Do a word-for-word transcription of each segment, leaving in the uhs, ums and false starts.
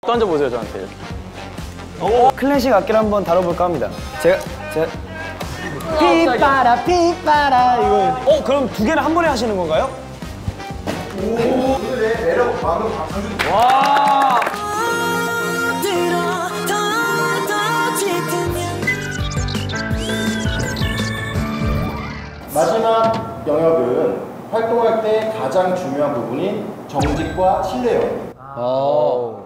던져보세요, 저한테. 오, 클래식 악기를 한번 다뤄볼까 합니다. 제가 제가 피빠라 피빠라 이거. 어, 그럼 두 개를 한 번에 하시는 건가요? 오, 오늘의 매력 많은 강준. 와. 마지막 영역은 활동할 때 가장 중요한 부분인 정직과 신뢰요. 아.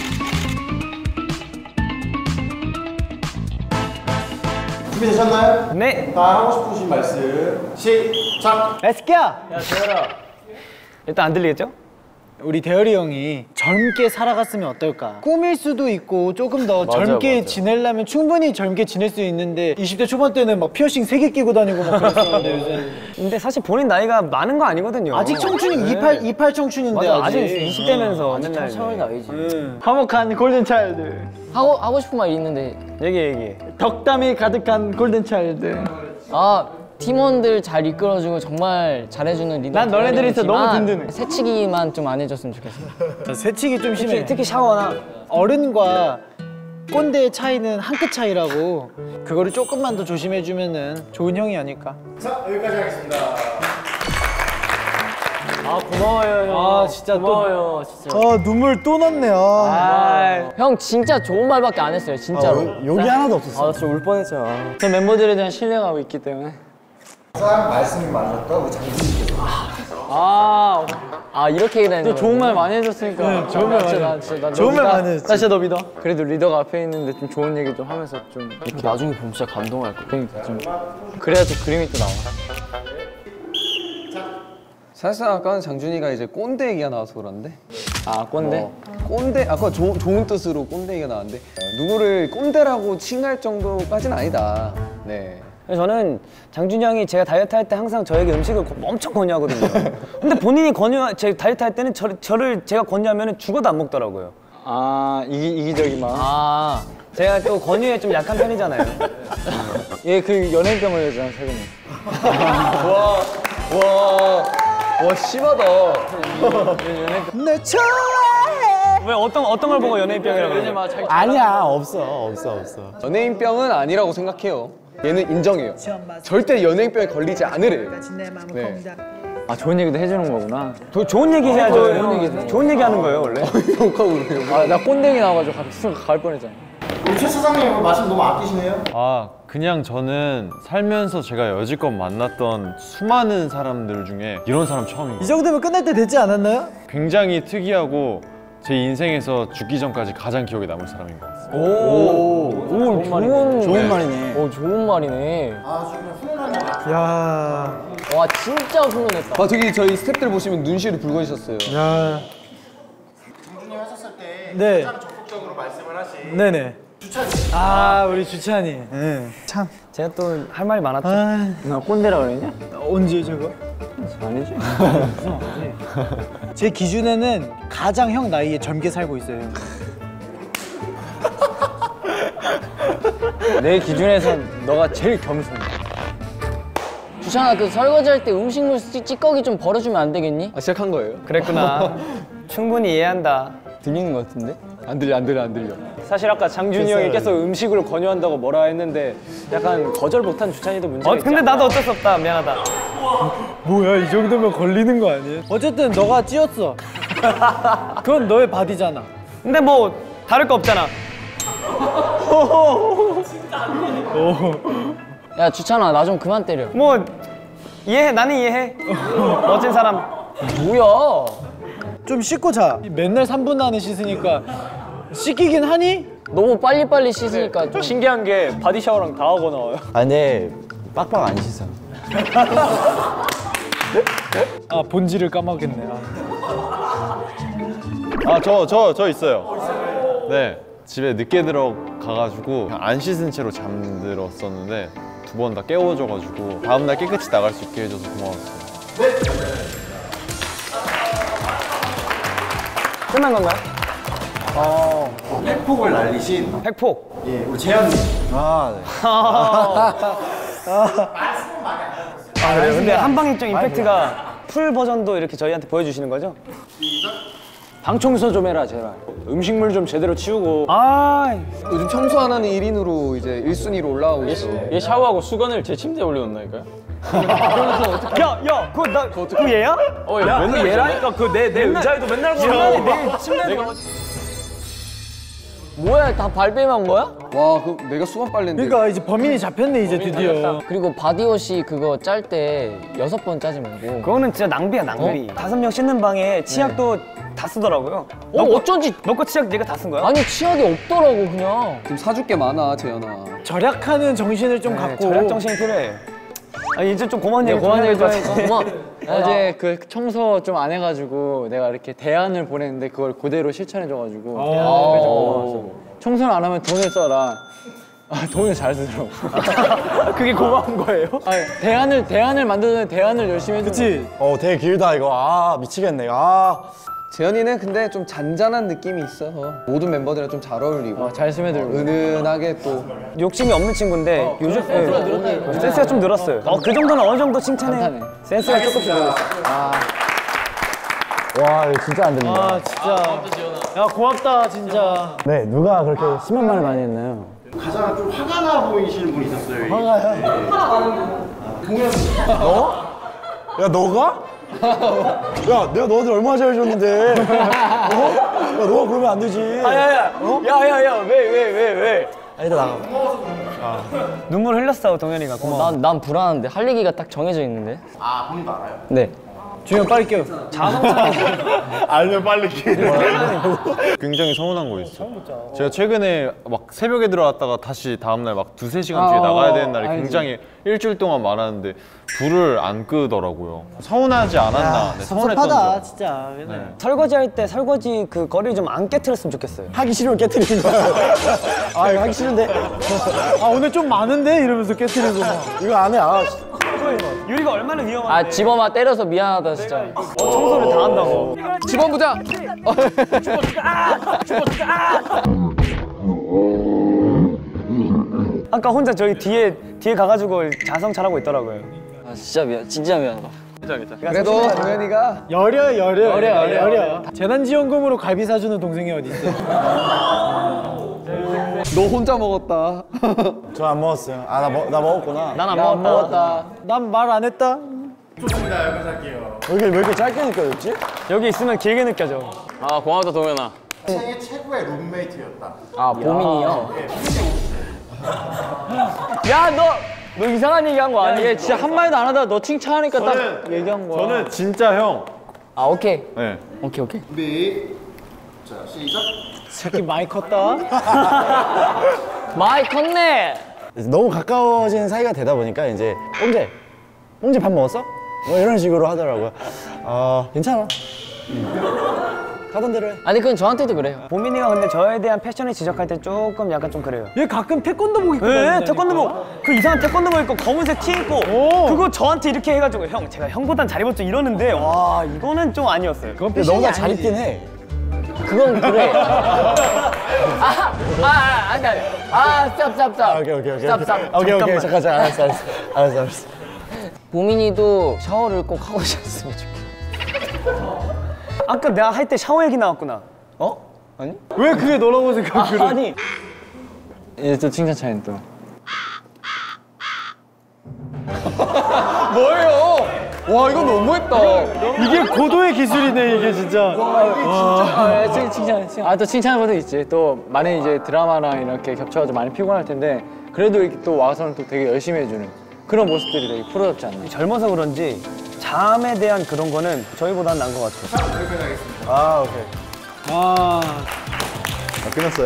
준비되셨나요? 네. 다 하고 싶으신 말씀 시작. Let's go. 야, 대열아. 일단 안 들리겠죠? 우리 대열이 형이 젊게 살아갔으면 어떨까? 꿈일 수도 있고 조금 더 맞아, 젊게 맞아. 지내려면 충분히 젊게 지낼 수 있는데 이십 대 초반 때는 막 피어싱 세 개 끼고 다니고 막 그랬었는데 요새. 근데 사실 본인 나이가 많은 거 아니거든요. 아직 청춘이 이십팔, 이십팔 청춘인데 맞아, 아직. 아직 이십 대면서 아직 차원이 나이지. 응. 화목한 골든차일드. 하고, 하고 싶은 말 있는데 얘기 얘기. 덕담이 가득한 골든차일드. 아 팀원들 잘 이끌어주고 정말 잘해주는 리더. 난 너네들이 있어 너무 든든해. 새치기만 좀 안 해줬으면 좋겠어. 새치기 좀 심해. 특히, 특히 샤워나. 어른과 꼰대의 차이는 한 끗 차이라고. 그거를 조금만 더 조심해주면은 좋은 형이 아닐까. 자, 여기까지 하겠습니다. 아, 고마워요 형. 아 진짜 고마워요 또, 진짜. 아 눈물 또 났네. 아. 아, 형 진짜 좋은 말밖에 안 했어요 진짜로. 아, 여기 하나도 없었어. 아, 나 진짜 울 뻔했잖아. 제 멤버들에 대한 신뢰가 있기 때문에. 항상 말씀이 많으셨던 우리 장준님께서 아, 아 이렇게 얘기하는 또 좋은 말 많이 해줬으니까. 네, 좋은 말 많이 나 진짜 나 좋은 말 많이 했지. 나 진짜 너 믿어. 그래도 리더가 앞에 있는데 좀 좋은 얘기 좀 하면서 좀 이렇게. 나중에 보면 진짜 감동할 거야. 그러니까 좀 그래야 또 그림이 또 나와. 사실상 아까는 장준이가 이제 꼰대 얘기가 나와서 그런데. 아, 꼰대? 어, 꼰대, 아까 조, 좋은 뜻으로 꼰대 얘기가 나왔는데 누구를 꼰대라고 칭할 정도까지는 아니다. 네. 그래서 저는 장준이 형이 제가 다이어트 할 때 항상 저에게 음식을 고, 엄청 권유하거든요. 근데 본인이 권유, 제 다이어트 할 때는 저, 저를 제가 권유하면 죽어도 안 먹더라고요. 아, 이기, 이기적이만. 아, 제가 또 권유에 좀 약한 편이잖아요. 얘 그 연예인병 걸렸잖아, 최근에. 와, 와, 와, 심하다. 내 좋아해. 왜 어떤, 어떤 걸 보고 연예인병이라고 그러지? 아니야 없어 없어 없어. 연예인병은 아니라고 생각해요. 얘는 인정해요. 절대 연예인병에 걸리지 않으래요. 네. 아, 좋은 얘기도 해주는 거구나. 도, 좋은 얘기 해야죠. 좋은 얘기, 좋은 얘기 하는 거예요, 원래. 욕하고 그래요. 아, 나 꼰대기 나와가지고 갑자기 갈 뻔했잖아. 우리 최 사장님 말씀 너무 아끼시네요. 아, 그냥 저는 살면서 제가 여지껏 만났던 수많은 사람들 중에 이런 사람 처음인 이 거예요. 정도면 끝날 때 되지 않았나요? 굉장히 특이하고 제 인생에서 죽기 전까지 가장 기억에 남을 사람인 것 같습니다. 오, 오, 오, 좋은 말이네. 좋은 네. 말이네. 오 좋은 말이네. 아주 그냥 훈훈한 말. 야, 와 진짜 훈훈했다. 아, 되게 저희 스태프들 보시면 눈시울이 붉어지셨어요. 야. 장준님 하셨을 때 네. 가장 적극적으로 말씀을 하신 네네. 주찬이. 아 우리 주찬이. 네. 참. 제가 또 할 말이 많았죠. 아, 나 꼰대라 그랬냐? 언제 저거? 아니지. 제 기준에는 가장 형 나이에 젊게 살고 있어요. 내 기준에서 너가 제일 겸손해. 주찬아 그 설거지 할 때 음식물 찌- 찌꺼기 좀 버려주면 안 되겠니? 아, 시작한 거예요? 그랬구나. 충분히 이해한다. 들리는 것 같은데? 안 들려, 안 들려, 안 들려. 사실 아까 장준이 형이 계속 음식을 권유한다고 뭐라 했는데 약간 거절 못한 주찬이도 문제가 있지. 근데 나도 어쩔 수 없다. 미안하다. 뭐야 이 정도면 걸리는 거 아니에요? 어쨌든 너가 찌었어. 그건 너의 바디잖아. 근데 뭐 다를 거 없잖아. 야 주찬아 나 좀 그만 때려. 뭐 이해해. 나는 이해해. 멋진 사람. 뭐야? 좀 씻고 자. 맨날 삼 분 안에 씻으니까 씻기긴 하니? 너무 빨리빨리 씻으니까 좀 신기한 게 바디 샤워랑 다 하고 나와요. 아 근데 빡빡 안 씻어. 아 본질을 까먹겠네. 아, 저, 저, 저 있어요. 네. 집에 늦게 들어가가지고 그냥 안 씻은 채로 잠들었었는데 두 번 다 깨워줘가지고 다음날 깨끗이 나갈 수 있게 해줘서 고마웠어요. 끝난 건가요? 어, 팩폭을 날리신 팩폭. 예, 우리 재현님. 아, 네. 아, 그래요? 근데 한방입정 임팩트가 풀 버전도 이렇게 저희한테 보여주시는 거죠? 방 청소 좀 해라 제발. 음식물 좀 제대로 치우고. 아 요즘 청소 안 하는 일 인으로 이제 일 순위로 올라가고 있어. 얘 샤워하고 수건을 제 침대에 올려놓나니까요? 야, 야, 그거 나 그거 얘야? 어, 야, 맨날 얘라니까 그 내 내 의자에도 맨날 걸어. 내 침대에 뭐야, 다 발뺌한 거야? 와, 그 내가 수건 빨래인데. 그러니까 이제 범인이 잡혔네 이제 드디어. 그리고 바디워시 그거 짤 때 여섯 번 짜지 말고. 그거는 진짜 낭비야 낭비. 다섯 명 씻는 방에 치약도 다 쓰더라고요. 어, 어쩐지. 너 거 치약 네가 다 쓴 거야? 아니, 치약이 없더라고, 그냥. 지금 사줄 게 많아, 재현아. 절약하는 정신을 좀 네, 갖고. 절약 정신이 필요해. 아 이제 좀 고마운 얘기 고마운 얘기 좀 해줘. 고마워. 어제 그 청소 좀 안 해가지고 내가 이렇게 대안을 보냈는데 그걸 그대로 실천해줘가지고 그래서 고마웠어. 청소를 안 하면 돈을 써라. 아, 돈을 잘 쓰더라고. 그게 고마운 거예요? 아니, 대안을 대안을 만드는 대안을 열심히 해줘. 그치? 어 되게 길다 이거. 아 미치겠네. 아. 재현이는 근데 좀 잔잔한 느낌이 있어서 모든 멤버들이랑 좀 잘 어울리고 어, 잘 스며들고. 은은하게 또 욕심이 없는 친구인데 요즘 센스가 늘었다. 센스가 좀 늘었어요. 어, 그 정도는 어느 정도 칭찬해. 감탄해. 센스가 조금씩 늘었어. 와 이거 진짜 안 됩니다. 아 진짜. 야 고맙다 진짜. 네 누가 그렇게 심한 말을 많이 했나요? 가장 좀 화가 나 보이시는 분이 있었어요. 화가요? 너? 야 너가? 야 내가 너한테 얼마나 잘해줬는데. 어? 야 너가 그러면 안 되지. 야야야, 야야야, 왜 왜 왜 왜? 아니다 나가. 눈물 흘렸어 동현이가. 고마워. 난, 난 불안한데. 할 얘기가 딱 정해져 있는데. 아, 본인도 알아요? 네. 주현 빨리 껴. 알면 빨리 기. 굉장히 서운한 거 있어. 제가 최근에 막 새벽에 들어왔다가 다시 다음날 막 두세 시간 뒤에 나가야 되는 날이 굉장히 일주일 동안 많았는데 불을 안 끄더라고요. 서운하지 않았나. 네, 서운했던 섭섭하다 점. 진짜. 네. 설거지 할 때 설거지 그 거리를 좀 안 깨트렸으면 좋겠어요. 하기 싫으면 깨트리는 거야. 아 이거 하기 싫은데. 아 오늘 좀 많은데 이러면서 깨트리고 막. 이거 안 해. 아. 유리가 얼마나 위험한데. 아, 집어마 때려서 미안하다, 진짜. 청소를 다 한다고. 집어보자. 아까 혼자 저기 뒤에 뒤에 가가지고 자성 잘하고 있더라고요. 아, 진짜 미안, 진짜 미안하다. 그래도 동현이가 여려 여려 여려 여려. 여려. 재난지원금으로 갈비 사주는 동생이 어디 있어? 너 혼자 먹었다. 저 안 먹었어요. 아 나 나 먹었구나. 난 안 먹었다. 난 말 안 했다. 왜 이렇게 왜 이렇게 짧게 느껴졌지? 여기 있으면 길게 느껴져. 아, 고맙다, 동현아. 생애 최고의 룸메이트였다. 아, 보민이요? 야, 너, 너 이상한 얘기 한 거 아니야? 얘 진짜 한마디도 안 하다가 너 칭찬하니까 딱 얘기한 거야. 저는 진짜 형. 아, 오케이. 네. 오케이, 오케이. 준비. 자, 시작. 새끼 많이 컸다. 많이 컸네. 너무 가까워진 사이가 되다 보니까 이제 뽕재, 뽕재 밥 먹었어? 뭐 이런 식으로 하더라고요. 아 괜찮아. 음. 하던 대로 해. 아니, 그건 저한테도 그래요. 보민이가 근데 저에 대한 패션을 지적할 때 조금 약간 좀 그래요. 얘 가끔 태권도복 입고 네, 다닌다니까. 태권도복 그 이상한 태권도복 입고 검은색 티 입고 그거 저한테 이렇게 해가지고 형 제가 형보단 잘 입었죠 이러는데 와 이거는 좀 아니었어요. 근데 너가 잘 입긴 해. 그건 그래. 아, 아, 아, 아니, 아니. 아, 스탑, 스탑, 스탑. 아, 오케이 오케이 오케이. 스탑, 스탑. 오케이 오케이 잠깐 잠깐 알았어 알았어 알았어 알았어. 보민이도 샤워를 꼭 하고 오셨으면 좋겠어. 아까 내가 할 때 샤워 얘기 나왔구나. 어? 아니? 왜 그게 너라고 생각을 해? 아니 얘 또 칭찬 차인 또. 뭐예요? 와, 이거 너무했다. 이게 고도의 기술이네 이게 진짜. 아, 칭- 칭찬, 칭찬. 아, 또 칭찬하는 것도 있지. 또 많이 이제 드라마랑 이렇게 겹쳐가지고 많이 피곤할 텐데 그래도 이렇게 또 와서는 또 되게 열심히 해주는 그런 모습들이 되게 프로답지 않나. 젊어서 그런지 잠에 대한 그런 거는 저희보다는 나은 것 같아요. 아 오케이. 아 아, 끝났어요.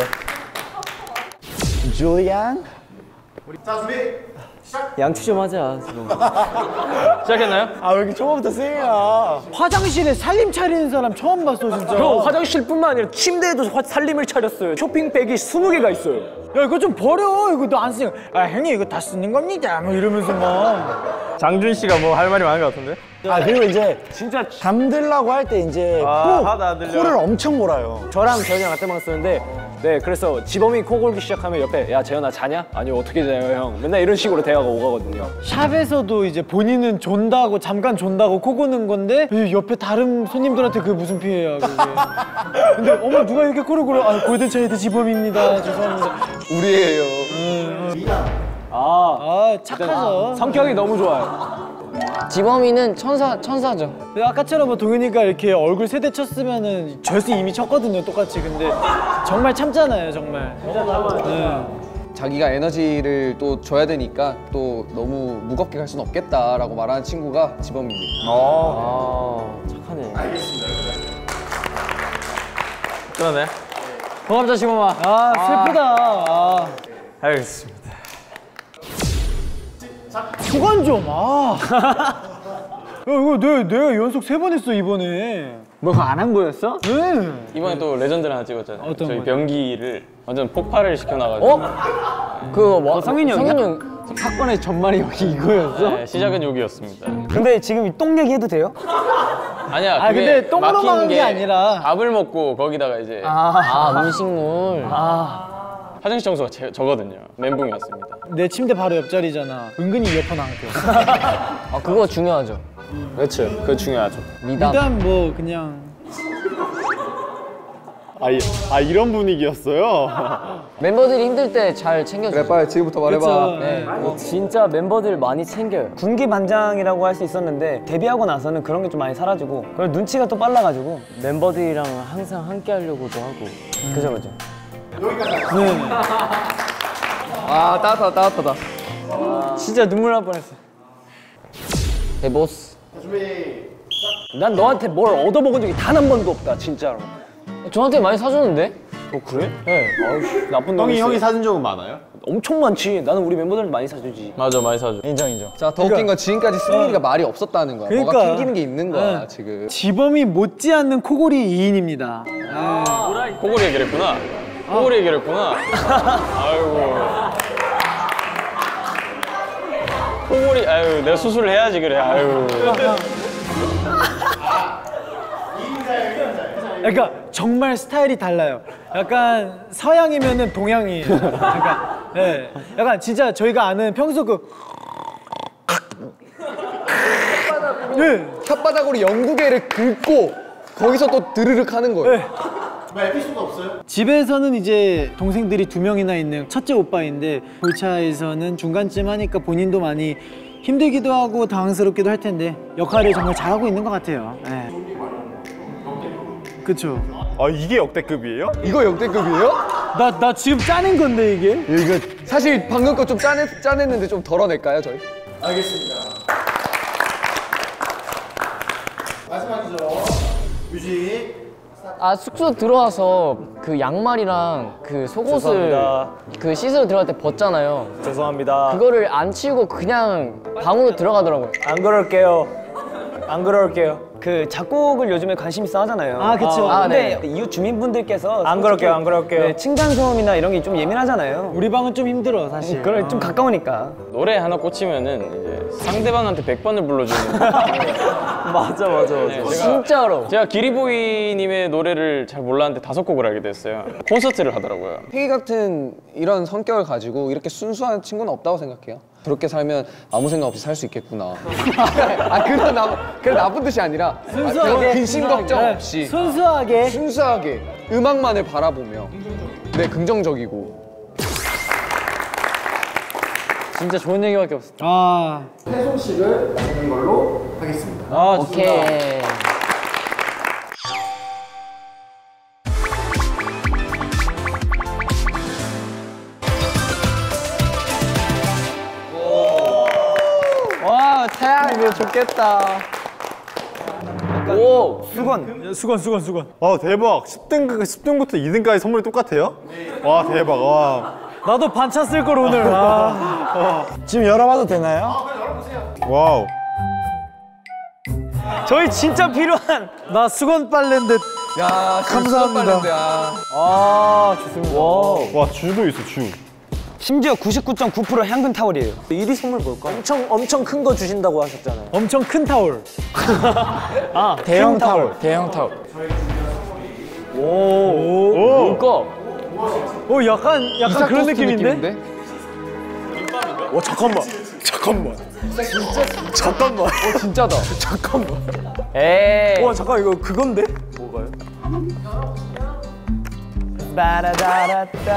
줄리안. 자, 준비. 양치 좀 하자. 시작했나요? 아 왜 이렇게 초반부터 쌩이야? 화장실에 살림 차리는 사람 처음 봤어 진짜. 형 화장실뿐만 아니라 침대에도 화- 살림을 차렸어요. 쇼핑백이 스무 개가 있어요. 야 이거 좀 버려. 이거 너 안 쓰는. 아 형님 이거 다 쓰는 겁니다. 뭐 이러면서 막. 장준 씨가 뭐 할 말이 많은 것 같은데? 아 그리고 이제 진짜 잠들라고 할 때 이제 아, 꼭 하다 들려. 코를 엄청 골아요. 저랑 재현이랑 같은 방 쓰는데 네 그래서 지범이 코 골기 시작하면 옆에 야 재현아 자냐? 아니 어떻게 자요 형? 맨날 이런 식으로 대화가 오가거든요. 샵에서도 이제 본인은 존다고 잠깐 존다고 코 고는 건데 옆에 다른 손님들한테 그게 무슨 피해야 그게. 근데 어머 누가 이렇게 코를 골아? 아 골든차일드 지범입니다. 죄송합니다. 우리예요. 아, 아 착하죠. 성격이 너무 좋아요. 지범이는 천사, 천사죠. 아까처럼 뭐 동현이가 이렇게 얼굴 세대 쳤으면은 절스 이미 쳤거든요 똑같이. 근데 정말 참잖아요 정말. 네. 자기가 에너지를 또 줘야 되니까 또 너무 무겁게 갈 수는 없겠다라고 말하는 친구가 지범입니다. 아 착하네. 그러네. 고맙다 지범아. 아 슬프다. 아. 알겠습니다. 수건 좀 아. 야 이거 내, 내가 연속 세 번 했어 이번에. 뭐 그거 안 한 거였어? 네. 이번에 또 레전드를 하나 찍었잖아요. 어떤 저희 거요? 변기를 완전 폭발을 시켜놔가지고. 어? 그거 뭐, 성인이 형이야? 성인이 형. 사건의 전말이 여기 이거였어? 네, 시작은 여기였습니다. 근데 지금 이 똥 얘기해도 돼요? 아니야. 아, 그게 근데 똥으로 막힌 막은 게 아니라. 밥을 먹고 거기다가 이제 아, 음식물. 화장실 청소가 제, 저거든요. 멘붕이었습니다. 내 침대 바로 옆자리잖아. 은근히 이어폰 안 껴. 아, 그거 중요하죠. 그렇죠. 그거 중요하죠. 미담. 일단 뭐 그냥. 아, 이, 아 이런 분위기였어요? 멤버들이 힘들 때 잘 챙겨주죠. 그래 빨리 지금부터 말해봐. 그쵸. 네. 진짜 멤버들 많이 챙겨요. 군기 반장이라고 할 수 있었는데 데뷔하고 나서는 그런 게 좀 많이 사라지고 그리고 눈치가 또 빨라가지고 멤버들이랑 항상 함께 하려고도 하고 그죠 그죠. 아 따뜻하다 따뜻하다. 진짜 눈물 날 뻔했어. 대보스. 난 너한테 뭘 얻어먹은 적이 단 한 번도 없다 진짜로. 저한테 많이 사줬는데? 어 그래? 네. 아우 나쁜 놈이 형이 있어. 형이 사준 적은 많아요? 엄청 많지. 나는 우리 멤버들 많이 사주지. 맞아, 많이 사줘. 인정 인정. 자 더 웃긴 건 지금까지 승민이가 말이 없었다는 거야. 뭐가 그러니까. 튕기는 게 있는 거야 네. 지금. 지범이 못지않는 코골이 이인입니다. 코골이 얘기를 했구나. 코골이 얘기를 했구나. 아이고. 코골이, 아유, 내가 수술을 해야지 그래. 아유. 그러니까 정말 스타일이 달라요. 약간 서양이면은 동양이에요. 약간, 네. 약간 진짜 저희가 아는 평소 그. 네. 혓바닥으로 영국애를 긁고 거기서 또 드르륵 하는 거예요. 네. 집에서는 이제 동생들이 두 명이나 있는 첫째 오빠인데 볼차에서는 중간쯤 하니까 본인도 많이 힘들기도 하고 당황스럽기도 할 텐데 역할을 정말 잘하고 있는 것 같아요. 네. 그쵸. 아 이게 역대급이에요? 이거 역대급이에요? 나, 나 지금 짜낸 건데 이게? 이거 사실 방금 거 좀 짜냈, 짜냈는데 좀 덜어낼까요 저희? 알겠습니다. 마지막이죠. 뮤직. 아, 숙소 들어와서 그 양말이랑 그 속옷을 죄송합니다. 그 씻으러 들어갈 때 벗잖아요. 죄송합니다. 그거를 안 치우고 그냥 방으로 들어가더라고요. 안 그럴게요. 안 그럴게요. 그 작곡을 요즘에 관심 있어 하잖아요. 아, 그쵸. 아, 근데 네. 이웃 주민분들께서 안 그럴게요, 안 그럴게요. 네, 층간소음이나 이런 게 좀 예민하잖아요. 우리 방은 좀 힘들어 사실. 그래 좀 가까우니까. 노래 하나 꽂히면은 이제 상대방한테 백 번을 불러주는. 맞아 맞아. 네, 제가, 진짜로. 제가 기리보이님의 노래를 잘 몰랐는데 다섯 곡을 알게 됐어요. 콘서트를 하더라고요. 태기 같은 이런 성격을 가지고 이렇게 순수한 친구는 없다고 생각해요. 그렇게 살면 아무 생각 없이 살 수 있겠구나. 아 그런 나 그런 나쁜 뜻이 아니라 순수하게. 아, 그냥 근심 걱정 네, 없이 순수하게. 순수하게 음악만을 바라보며 네 긍정적이고. 진짜 좋은 얘기밖에 없어. 아. 혜송식을 나누는 걸로 하겠습니다. 아 오케이. 와 태양 이거 좋겠다. 오 수건. 수건 수건 수건. 아 대박. 십 등, 십 등부터 이 등까지 선물이 똑같아요? 와 대박. 와. 나도 반차 쓸 걸 오늘. 아. 지금 열어봐도 되나요? 와우. 저희 진짜 필요한. 나 수건 빨래인데. 야 감사합니다. 야. 아 좋습니다. 와. 와 주도 있어 주. 심지어 구십구 점 구 퍼센트 향균 타월이에요. 일 위 선물 뭘까? 엄청 엄청 큰 거 주신다고 하셨잖아요. 엄청 큰 타올. 아, 대형 타월. 대형 타월. 오. 오. 뭘까? 오 약간 약간 그런 느낌인데? 와 잠깐만 잠깐만 잠깐만 어 진짜다. 잠깐만 에이. 와 잠깐 이거 그건데? 바라다라따.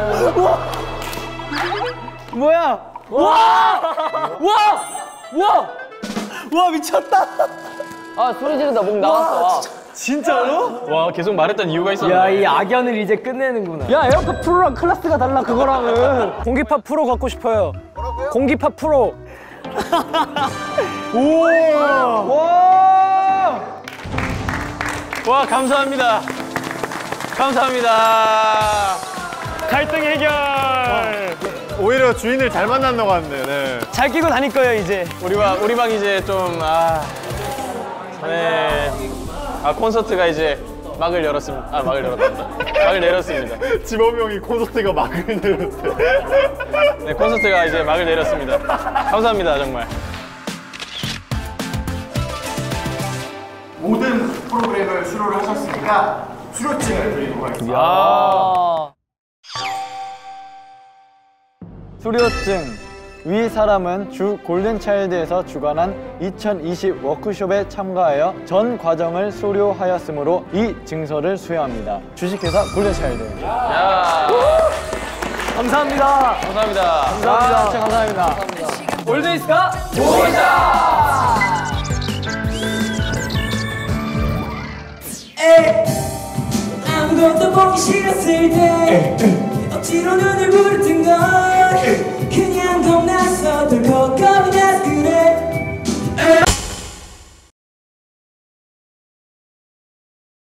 뭐야? 와! 와! 와! 와 미쳤다 아 소리 지르다 목 나갔어. 진짜로? 와 계속 말했던 이유가 있었네. 야, 이 악연을 이제 끝내는구나. 야 에어팟 프로랑 클래스가 달라 그거랑은. 공기파 프로 갖고 싶어요. 뭐라고요? 공기파 프로. 우와 와! 와 감사합니다. 감사합니다. 갈등 해결. 오히려 주인을 잘 만난 것 같네요. 네. 잘 끼고 다닐 거예요, 이제. 우리 방 우리 방 이제 좀 아. 네. 아 콘서트가 이제 막을 열었습니다. 아 막을 열었다. 막을 내렸습니다. 지범이 형이 콘서트가 막을 내렸대. 네 콘서트가 이제 막을 내렸습니다. 감사합니다 정말. 모든 프로그램을 수료를 하셨으니까 수료증을 드리도록 하겠습니다. 아. 수료증. 위 사람은 주 골든차일드에서 주관한 이천이십 워크숍에 참가하여 전 과정을 수료하였으므로 이 증서를 수여합니다. 주식회사 골든차일드. 야. 감사합니다. 감사합니다. 감사합니다. 진짜 감사합니다. 올드이스가 아무것도 보기 싫었을 때 억지로 눈을 부르